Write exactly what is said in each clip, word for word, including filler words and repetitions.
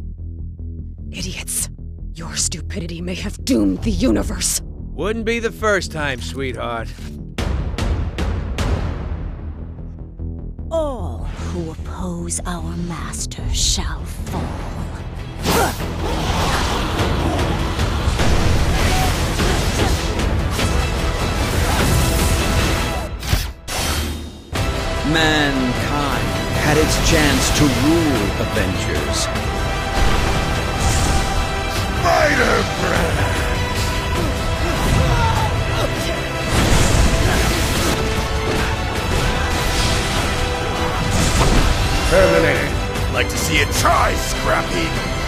Idiots. Your stupidity may have doomed the universe. Wouldn't be the first time, sweetheart. All who oppose our master shall fall. Mankind had its chance to rule Avengers. Spider breath! Terminate. Like to see it try, Scrappy.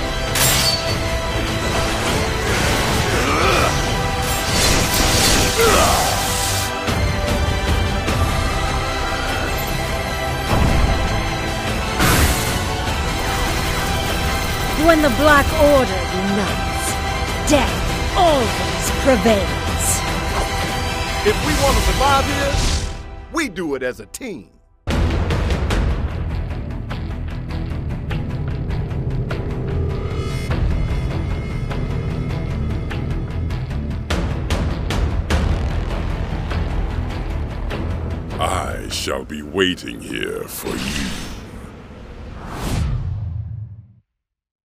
When the Black Order unites, death always prevails. If we want to survive here, we do it as a team. I shall be waiting here for you.